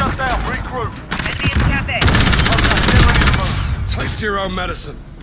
shut down. Regroup. Enemy in Cafe. Okay, get ready to move. Taste your own medicine.